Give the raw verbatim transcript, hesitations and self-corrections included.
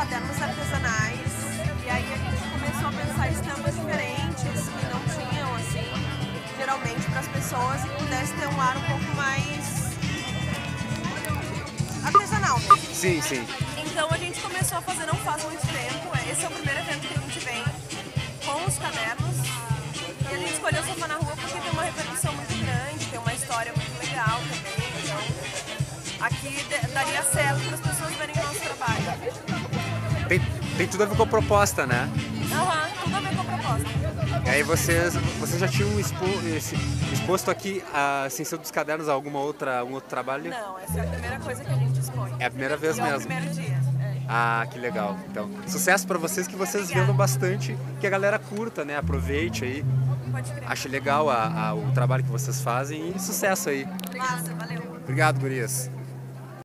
cadernos artesanais, e aí a gente começou a pensar em estampas diferentes que não tinham, assim, geralmente para as pessoas, e pudesse ter um ar um pouco mais artesanal mesmo. Sim, sim. Então a gente começou a fazer não faz muito tempo, esse é o primeiro evento que a gente vem com os cadernos, e a gente escolheu o Sofá na Rua porque tem uma repercussão muito grande, tem uma história muito legal também, então aqui daria certo para as pessoas verem o nosso trabalho. Tem, tem tudo a ver com a proposta, né? Aham, tudo a ver com a proposta. E aí vocês, vocês já tinham expo, esse, exposto aqui a Ciência dos Cadernos a alguma outra, algum outro trabalho? Não, essa é a primeira coisa que a gente expõe. É a primeira vez e mesmo? É o primeiro dia. É. Ah, que legal. Então, sucesso pra vocês, que vocês Obrigada. vendam bastante, que a galera curta, né? Aproveite aí. Pode crer. Ache legal a, a, o trabalho que vocês fazem e sucesso aí. Massa, valeu. Obrigado, gurias.